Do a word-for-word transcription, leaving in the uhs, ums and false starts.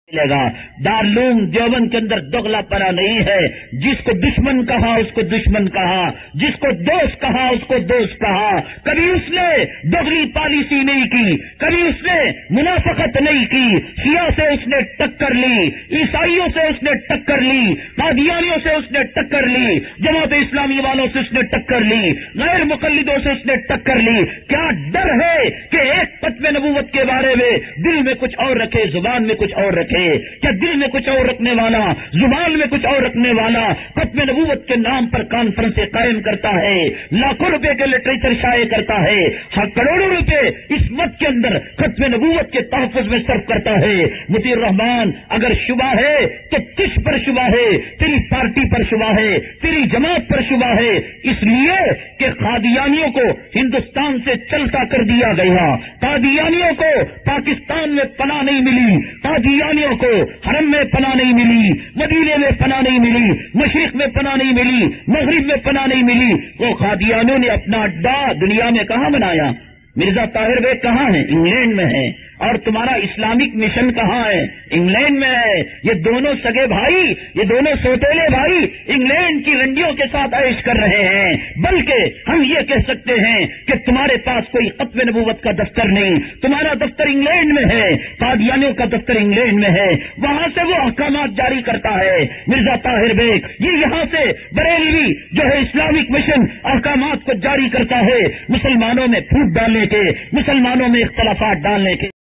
ملے گا۔ دارالعلوم دیوبند کے اندر دوغلا پنا نہیں ہے، جس کو دشمن کہا اس کو دشمن کہا، جس کو دوست کہا اس کو دوست کہا، کبھی اس نے دوغلی پالیسی نہیں کی، کبھی اس نے منافقت نہیں کی، شیعہ سے اس نے ٹکر لی، عیسائیوں سے اس نے ٹکر لی، قادیانیوں سے اس نے ٹکر لی، جماعت اسلامی والوں سے اس نے ٹکر لی، غیر مقلدوں سے اس نے ٹکر لی۔ کیا ڈر ہے کہ ایک ختم نبوت کے بارے میں دل میں کچھ اور رکھے، زبان میں کچھ اور رکھے؟ کیا دل میں کچھ اور رکھنے والا، زبان میں کچھ اور رکھنے والا ختم نبوت کے نام پر کانفرنسیں قائم کرتا ہے، لاکھوں روپے کے لٹریچر شائع کرتا ہے، کروڑوں روپے اس مت کے اندر ختم نبوت کے تحفظ میں صرف کرتا ہے؟ مطیع الرحمان، اگر شبہ ہے تو کس پر شبہ ہے؟ تیری پارٹی پر شبہ ہے، تیری جماعت پر شبہ ہے، اس لیے کہ قادیانیوں کو ہندوستان سے چلتا کر دیا گیا، قادیانیوں کو پاکستان میں پناہ نہیں ملی، قادیانیوں کو حرم میں پناہ نہیں ملی، مدینے میں پناہ نہیں ملی، مشرق میں پناہ نہیں ملی، مغرب میں پناہ نہیں ملی۔ وہ قادیانیوں نے اپنا اڈا دنیا میں کہاں بنایا؟ مرزا طاہر بیگ کہاں ہے؟ انگلینڈ میں ہے۔ اور تمہارا اسلامک مشن کہاں ہے؟ انگلینڈ میں ہے۔ یہ دونوں سگے بھائی، یہ دونوں سوتیلے بھائی انگلینڈ کی رنڈیوں کے ساتھ عیش کر رہے ہیں۔ بلکہ ہم یہ کہہ سکتے ہیں کہ تمہارے پاس کوئی ختم نبوت کا دفتر نہیں، تمہارا دفتر انگلینڈ میں ہے، قادیانیوں کا دفتر انگلینڈ میں ہے، وہاں سے وہ احکامات جاری کرتا ہے مرزا طاہر بیگ۔ یہ یہاں سے بریلوی جو ہے اسلامک مشن احکامات کو جاری کرتا ہے، مسلمانوں میں پھوٹ ڈالنے کے، مسلمانوں میں اختلافات ڈالنے کے۔